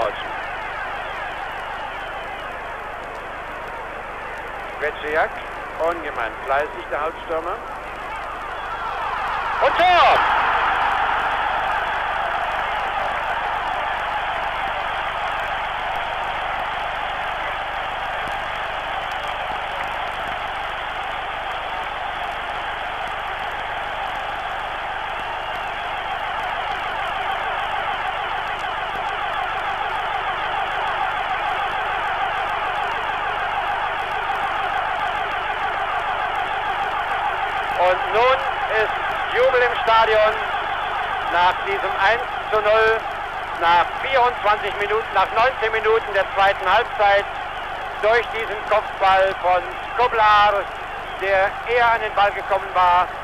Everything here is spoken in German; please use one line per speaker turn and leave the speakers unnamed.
Deutschen. Wetziak, ungemein fleißig, der Halbstürmer. Und Tor! Und nun ist Jubel im Stadion nach diesem 1:0, nach 24 Minuten, nach 19 Minuten der zweiten Halbzeit durch diesen Kopfball von Skoblar, der eher an den Ball gekommen war